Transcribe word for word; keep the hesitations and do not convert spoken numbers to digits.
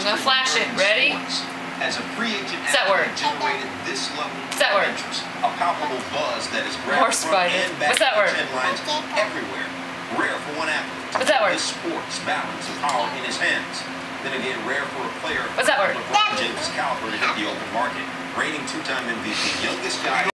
gonna flash it. Ready? As a free agent What's that word? generated this level What's that word? of interest, a palpable buzz that is More grabbed front spider. and back What's that word? headlines everywhere. Rare for one athlete to What's that put word? his sports balance and power in his hands. Then again, rare for a player What's that word? of LeBron James' caliber to hit the open market. Reigning two-time M V P, youngest guy.